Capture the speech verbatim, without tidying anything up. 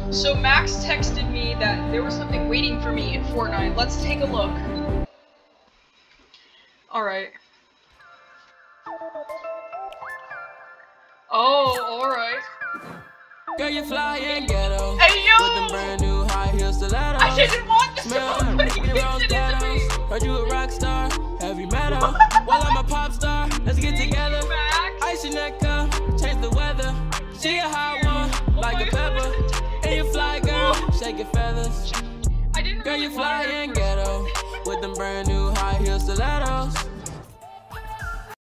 So Max texted me that there was something waiting for me in Fortnite. Let's take a look. Alright. Oh, alright. Girl, you fly and ghetto. Hey, yo! With them brand new high heel stilettos. I didn't want this to happen, but he Rose gifted it to me. Heard you a rock star, heavy metal. While I'm a pop star, let's get together. Max. Ice your neck up, change the weather. She a hot one, Oh like a God. pepper. And you fly, girl, shake your feathers. I didn't Girl, really you fly want her and first. ghetto. With them brand new high heel stilettos.